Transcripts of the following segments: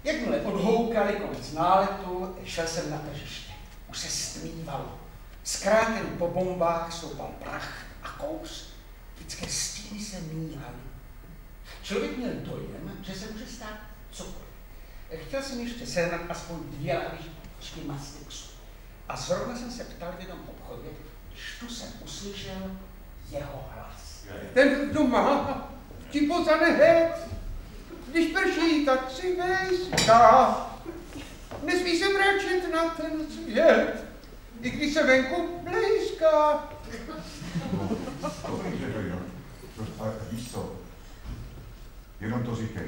Jakmile odhoukali konec náletu, šel jsem na tržiště. Už se stmívalo. Zkráten po bombách stoupal prach a kous. Lidské stíny se míhaly. Člověk měl dojem, že se může stát cokoliv. Chtěl jsem ještě sehnat aspoň 2 lahvičky Mastixu. A zrovna jsem se ptal v jednom obchodě, když tu jsem uslyšel jeho hlas. Ten doma ti pozane hned. Když prší, tak si vejská. Nesmí se mračit na ten svět, i když se venku blízká. Dobrý, že to jo. Ale víš co? Jenom to říkej.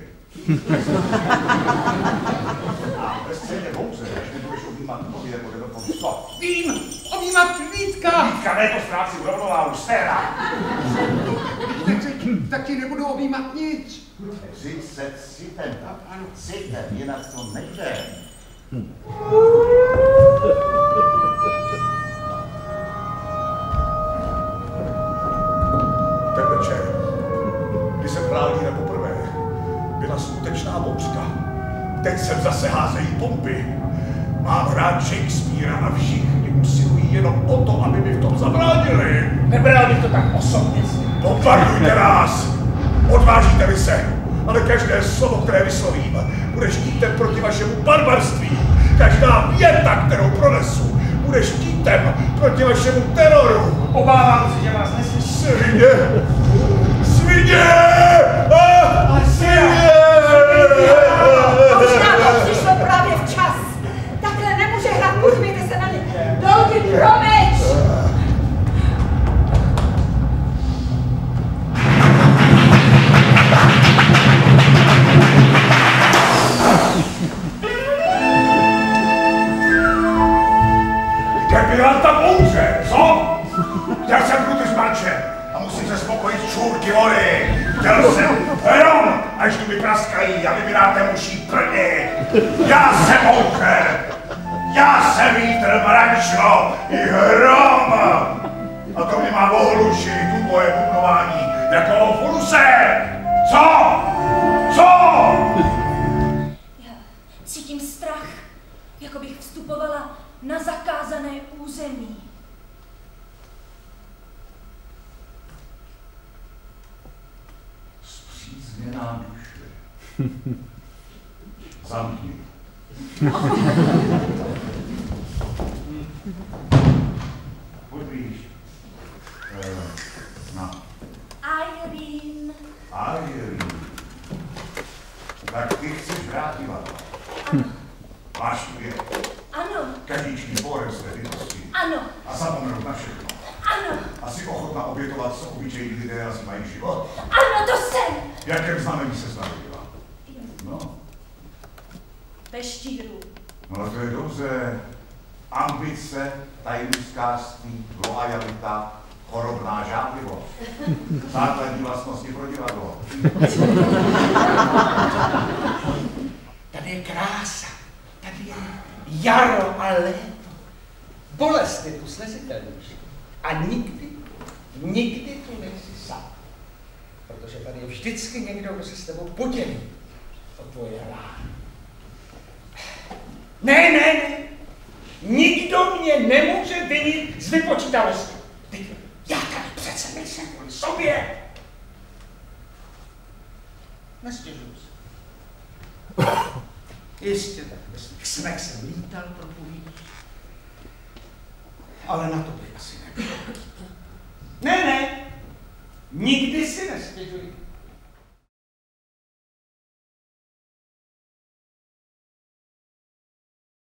A ve scéně bouře, když nebudeš objímat nohy jako Develpovi, stop. Vím, objímat Vítka. Vítka, ne, to ztrácí rovnováhu, sféra. Tak ti nebudu objímat nic. Řiď se citem, citem, jinak to nejde. Ten večer, kdy jsem hrál Líra poprvé, byla skutečná bouřka. Teď jsem zase házejí pompy. Mám hrát Shakespearea a všichni usilují jenom o to, aby mi v tom zabránili. Nebral bych to tak osobně. Bombardujte nás! Odvážíte-li se, ale každé slovo, které vyslovím, bude štítem proti vašemu barbarství. Každá věta, kterou pronesu, bude štítem proti vašemu teroru. Obávám se, že vás neslyší. Svině! Svině! Svině! Možná to přišlo právě včas. Takhle nemůže hrát, podívejte se na ně. Dolky, promiň! Kde byla ta bouře, co? Chtěl jsem průtržmače a musím se spokojit s čůrky vody. Chtěl jsem hrom, až tu mi praskají a vybíráte muší prdy. Já jsem bouře, já jsem vítr, mračno i hrom. A to mi má ohlušit tu moje bubnování jako o furuse. Co? Co? Já cítím strach, jako bych vstupovala na zakázané území. Zpřízněná duše. Zamkni. Pojď blíž. No. Irene. Irene. Tak ty chceš hrát divadlo. Ano. Máš tu věc. Ano. Každýčkým porem své bytosti. Ano. A zapomenout na všechno. Ano. A jsi ochotná obětovat, co obyčejní lidé nazývají život? Ano, to jsem. V jakém znamení se narodila? No. Ve štíru. No to je dobře. Ambice, tajnůstkářství, loajalita, chorobná žádlivost. Základní vlastnosti pro divadlo. Tady je krása, tady je jaro a léto. Bolest je tu snesitelnější. A nikdy tu nejsi sám. Protože tady je vždycky někdo, kdo se s tebou podělí o tvoje rány. Ne. Nikdo mě nemůže vinit z vypočítavosti. Já tady přece nejsem kvůli sobě. Nestěžuji se. Jistě, tak ve svých snech jsem lítal, propovíš. Ale na to bych asi nebyl. Ne, nikdy si nestěžuji.